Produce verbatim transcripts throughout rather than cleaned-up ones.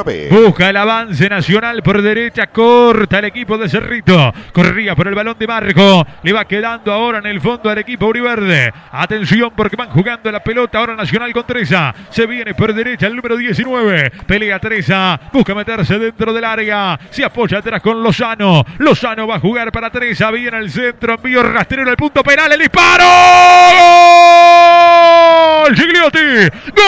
Busca el avance Nacional por derecha, corta el equipo de Cerrito, corría por el balón de Marco, le va quedando ahora en el fondo al equipo Uriverde. Atención porque van jugando la pelota ahora Nacional con Treza, se viene por derecha el número diecinueve, pelea Treza, busca meterse dentro del área, se apoya atrás con Lozano, Lozano va a jugar para Treza, viene al centro, envío rastrero al punto penal, el disparo, ¡gol! Gigliotti,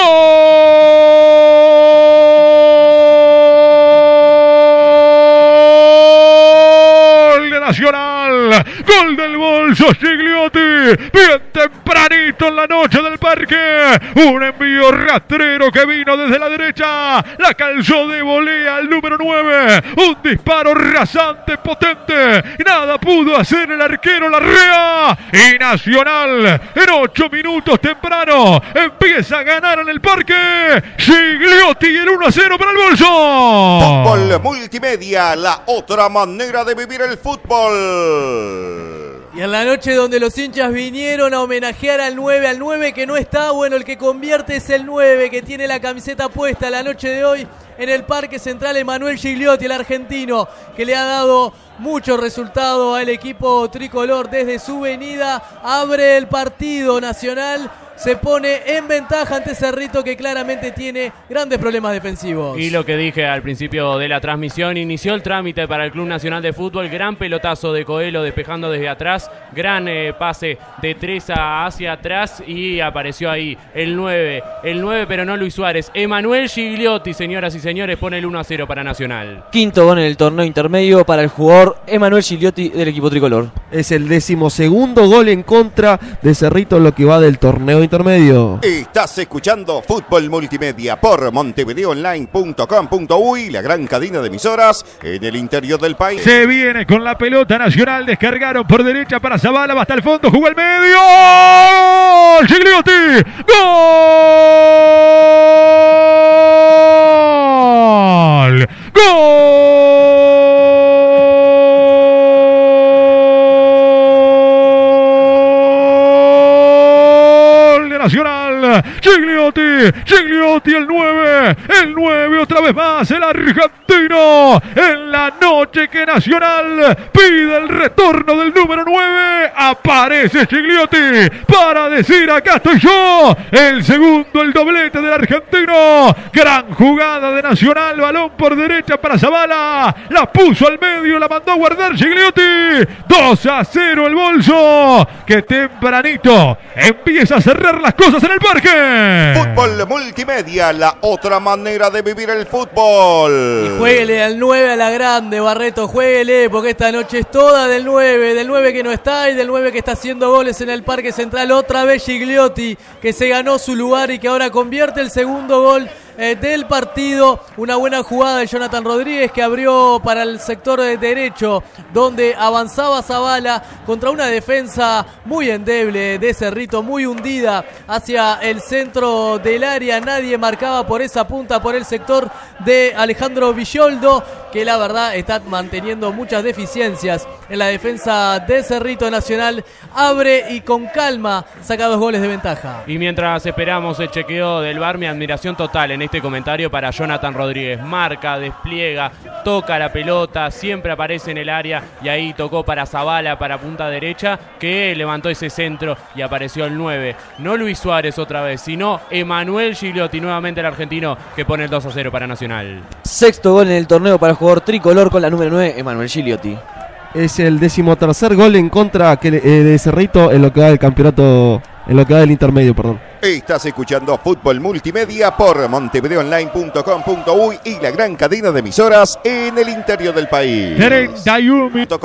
¡gol! Nacional, gol del bolso Gigliotti, bien tempranito en la noche del Parque, un envío rastrero que vino desde la derecha, la calzó de volea al número nueve, un disparo rasante, potente, nada pudo hacer el arquero Larrea, y Nacional en ocho minutos temprano empieza a ganar en el Parque, Gigliotti y el uno a cero para el bolso. Fútbol Multimedia, la otra manera de vivir el fútbol. Y en la noche donde los hinchas vinieron a homenajear al nueve, al nueve que no está, bueno, el que convierte es el nueve que tiene la camiseta puesta la noche de hoy en el Parque Central, Emanuel Gigliotti, el argentino, que le ha dado mucho resultado al equipo tricolor desde su venida. Abre el partido Nacional, se pone en ventaja ante Cerrito, que claramente tiene grandes problemas defensivos. Y lo que dije al principio de la transmisión, inició el trámite para el Club Nacional de Fútbol, gran pelotazo de Coelho despejando desde atrás, gran eh, pase de Treza hacia atrás y apareció ahí el nueve, el nueve pero no Luis Suárez, Emanuel Gigliotti, señoras y señores, pone el uno a cero para Nacional. Quinto gol en el torneo intermedio para el jugador Emanuel Gigliotti del equipo tricolor. Es el decimosegundo gol en contra de Cerrito en lo que va del torneo intermedio. Estás escuchando Fútbol Multimedia por montevideo online punto com punto uy, la gran cadena de emisoras en el interior del país. Se viene con la pelota Nacional, descargaron por derecha para Zavala, va hasta el fondo, jugó al medio, ¡gol! Gigliotti, ¡gol! ¡Gol! De Nacional, Gigliotti, Gigliotti el nueve, el nueve otra vez más, el argentino, en la noche que Nacional pide el retorno del número nueve, aparece Gigliotti para decir acá estoy yo, el segundo, el doblete del argentino, gran jugada de Nacional, balón por derecha para Zavala, la puso al medio, la mandó a guardar Gigliotti, dos a cero el bolso, que tempranito empieza a cerrar las cosas en el Parque. Fútbol Multimedia, la otra manera de vivir el fútbol. Y jueguele al nueve a la grande, Barreto, jueguele, porque esta noche es toda del nueve, del nueve que no está y del nueve que está haciendo goles en el Parque Central. Otra vez Gigliotti, que se ganó su lugar y que ahora convierte el segundo gol eh, del partido. Una buena jugada de Jonathan Rodríguez, que abrió para el sector de derecho, donde avanzaba Zavala contra una defensa muy endeble de Cerrito, muy hundida hacia el centro del área. Nadie marcaba por esa punta, por el sector de Alejandro Villoldo, que la verdad está manteniendo muchas deficiencias en la defensa de Cerrito. Nacional abre y con calma saca dos goles de ventaja. Y mientras esperamos el chequeo del V A R, mi admiración total en este comentario para Jonathan Rodríguez. Marca, despliega, toca la pelota, siempre aparece en el área, y ahí tocó para Zavala, para punta derecha, que levantó ese centro y apareció el nueve. No Luis Suárez otra vez, sino Emanuel Gigliotti, nuevamente el argentino, que pone el dos a cero para Nacional. Sexto gol en el torneo para el jugador tricolor con la número nueve, Emanuel Gigliotti. Es el decimotercer gol en contra que, eh, de Cerrito en lo que va del campeonato, en lo que va del intermedio, perdón. Estás escuchando Fútbol Multimedia por montevideo online punto com punto uy y la gran cadena de emisoras en el interior del país. treinta y uno minutos.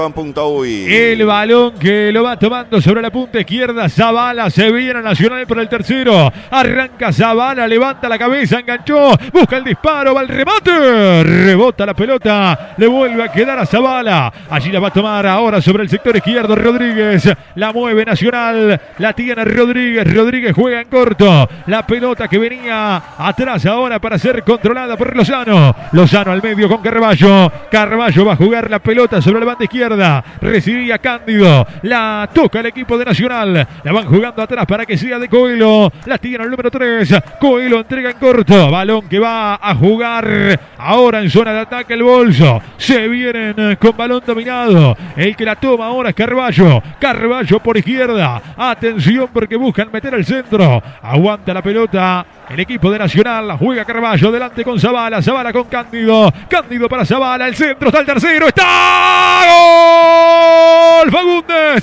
El balón que lo va tomando sobre la punta izquierda Zavala, se viene Nacional por el tercero, arranca Zavala, levanta la cabeza, enganchó, busca el disparo, va el remate, rebota la pelota, le vuelve a quedar a Zavala, allí la va a tomar ahora sobre el sector izquierdo Rodríguez, la mueve Nacional, la tiene Rodríguez, Rodríguez juega en corto, corto. La pelota que venía atrás ahora para ser controlada por Lozano. Lozano al medio con Carballo. Carballo va a jugar la pelota sobre la banda izquierda. Recibía Cándido. La toca el equipo de Nacional. La van jugando atrás para que sea de Coelho. La tiene el número tres. Coelho entrega en corto. Balón que va a jugar ahora en zona de ataque el Bolso. Se vienen con balón dominado. El que la toma ahora es Carballo. Carballo por izquierda. Atención porque buscan meter el centro. Aguanta la pelota el equipo de Nacional. La juega Carballo delante con Zavala. Zavala con Cándido. Cándido para Zavala. El centro está el tercero. ¡Está! ¡Gol! Fagundes.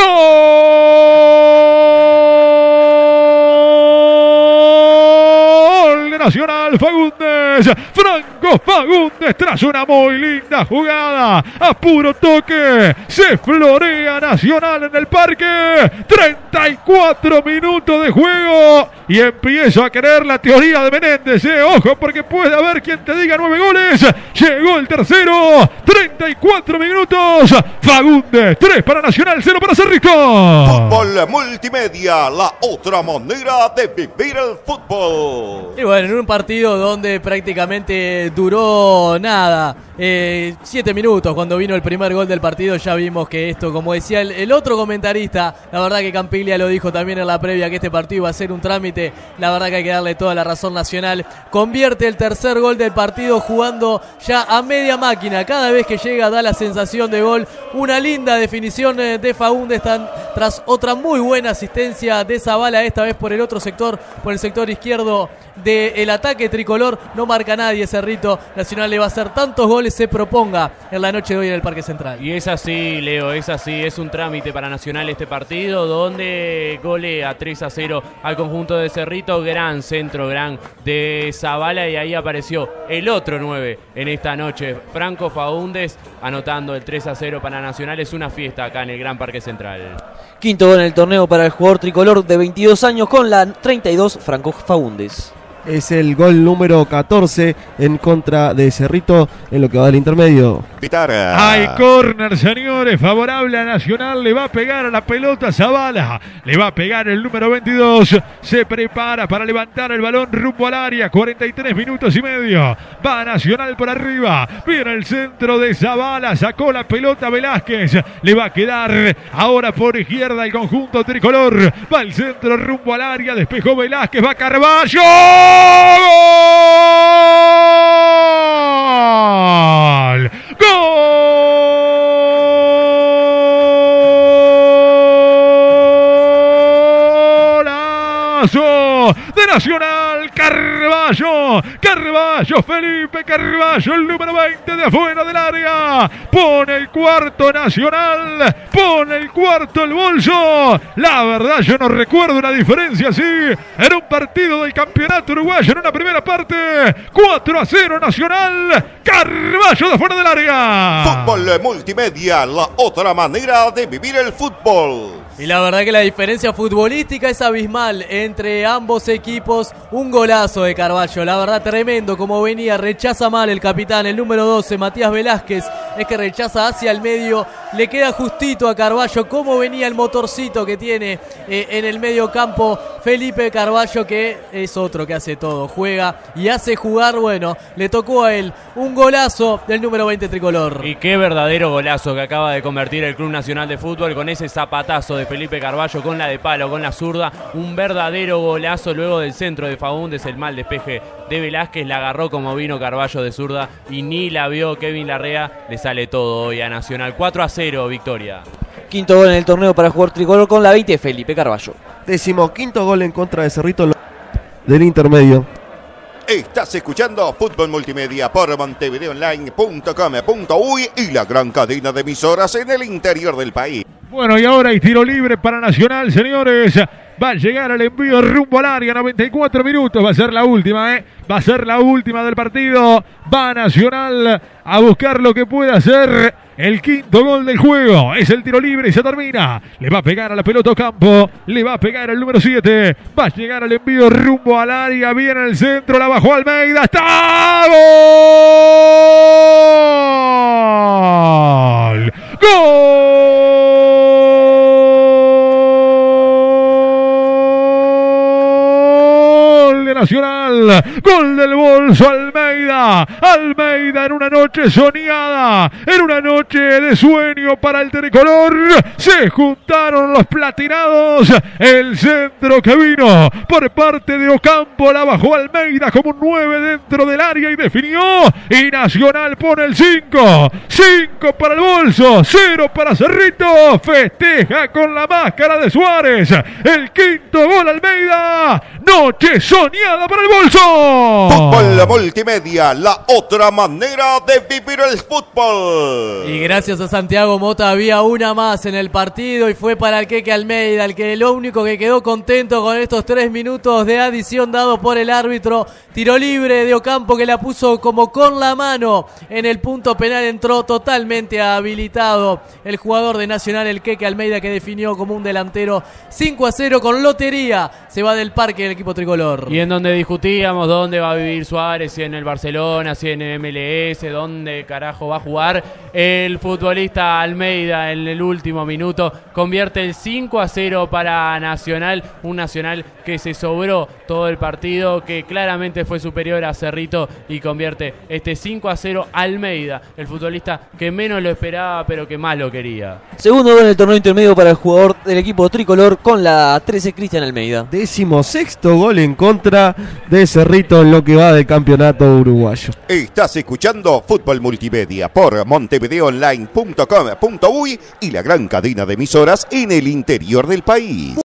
¡Gol! De Nacional. Fagundes. Franco Fagundes tras una muy linda jugada. A puro toque. Se florea Nacional en el parque. treinta y cuatro minutos de juego. Y empiezo a creer la teoría de Menéndez. Eh. Ojo porque puede haber quien te diga nueve goles. Llegó el tercero. treinta y cuatro minutos. Fagundes. tres para Nacional, cero para Cerrito. Fútbol Multimedia. La otra manera de vivir el fútbol. Y bueno, en un partido donde prácticamente duró nada. Eh, siete minutos cuando vino el primer gol del partido. Ya vimos que esto, como decía el, el otro comentarista, la verdad que Campiglia lo dijo también en la previa, que este partido iba a ser un trámite. La verdad que hay que darle toda la razón. Nacional convierte el tercer gol del partido jugando ya a media máquina. Cada vez que llega da la sensación de gol. Una linda definición de Fagundes tras otra muy buena asistencia de Zavala, esta vez por el otro sector, por el sector izquierdo del ataque tricolor. No marca nadie Cerrito. Nacional le va a hacer tantos goles se proponga en la noche de hoy en el Parque Central. Y es así, Leo, es así, es un trámite para Nacional este partido, donde golea tres a cero al conjunto de Cerrito. Gran centro, gran de Zavala, y ahí apareció el otro nueve en esta noche, Franco Fagundes, anotando el tres a cero para Nacional. Es una fiesta acá en el Gran Parque Central. Quinto gol en el torneo para el jugador tricolor de veintidós años con la treinta y dos, Franco Fagundes. Es el gol número catorce en contra de Cerrito en lo que va del intermedio. Hay córner, señores, favorable a Nacional. Le va a pegar a la pelota Zavala. Le va a pegar el número veintidós. Se prepara para levantar el balón rumbo al área. cuarenta y tres minutos y medio. Va Nacional por arriba. Viene el centro de Zavala. Sacó la pelota Velázquez. Le va a quedar ahora por izquierda el conjunto tricolor. Va el centro rumbo al área. Despejó Velázquez. Va Carballo. ¡Gol! ¡Golazo de Nacional! Carballo, Carballo, Felipe Carballo, el número veinte de afuera del área. Pone el cuarto Nacional, pone el cuarto el Bolso. La verdad yo no recuerdo una diferencia así en un partido del campeonato uruguayo en una primera parte. cuatro a cero Nacional, Carballo de afuera del área. Fútbol Multimedia, la otra manera de vivir el fútbol. Y la verdad que la diferencia futbolística es abismal entre ambos equipos. Un golazo de Carballo, la verdad tremendo como venía. Rechaza mal el capitán, el número doce, Matías Velázquez. Es que rechaza hacia el medio. Le queda justito a Carballo cómo venía el motorcito que tiene eh, en el medio campo Felipe Carballo, que es otro que hace todo. Juega y hace jugar, bueno, le tocó a él un golazo del número veinte tricolor. Y qué verdadero golazo que acaba de convertir el Club Nacional de Fútbol con ese zapatazo de Felipe Carballo, con la de palo, con la zurda. Un verdadero golazo luego del centro de Fagundes, el mal despeje de Velázquez. La agarró como vino Carballo de zurda y ni la vio Kevin Larrea. Le sale todo hoy a Nacional. cuatro a cero, victoria. Quinto gol en el torneo para el jugador tricolor con la veinte, Felipe Carballo. Décimo quinto gol en contra de Cerrito del intermedio. Estás escuchando Fútbol Multimedia por montevideo online punto com punto uy y la gran cadena de emisoras en el interior del país. Bueno, y ahora hay tiro libre para Nacional, señores. Va a llegar el envío rumbo al área, noventa y cuatro minutos. Va a ser la última, ¿eh? Va a ser la última del partido. Va Nacional a buscar lo que pueda hacer el quinto gol del juego. Es el tiro libre y se termina. Le va a pegar a la pelota Ocampo. Le va a pegar el número siete. Va a llegar el envío rumbo al área. Viene el centro, la bajó Almeida. ¡Está! ¡Gol! ¡Gol! Nacional. Gol del bolso Almeida. Almeida en una noche soñada, en una noche de sueño para el tricolor. Se juntaron los platinados. El centro que vino por parte de Ocampo la bajó Almeida como un nueve dentro del área y definió. Y Nacional pone el cinco. cinco para el bolso, cero para Cerrito. Festeja con la máscara de Suárez. El quinto gol Almeida. Noche soñada para el bolso. Fútbol Multimedia, la otra manera de vivir el fútbol. Y gracias a Santiago Mota había una más en el partido y fue para el Queque Almeida, el que lo único que quedó contento con estos tres minutos de adición dado por el árbitro. Tiro libre de Ocampo que la puso como con la mano en el punto penal, entró totalmente habilitado el jugador de Nacional, el Queque Almeida, que definió como un delantero. Cinco a cero con lotería, se va del parque el equipo tricolor. Y en donde discutíamos dónde va a vivir Suárez, si en el Barcelona, si en el M L S, dónde carajo va a jugar, el futbolista Almeida en el último minuto convierte el cinco a cero para Nacional, un Nacional que se sobró todo el partido, que claramente fue superior a Cerrito y convierte este cinco a cero Almeida, el futbolista que menos lo esperaba pero que más lo quería. Segundo gol en el torneo intermedio para el jugador del equipo tricolor con la trece, Cristian Almeida. Décimo sexto gol en contra de Cerrito en lo que va del campeonato uruguayo. Estás escuchando Fútbol Multimedia por montevideo online punto com punto uy y la gran cadena de emisoras en el interior del país.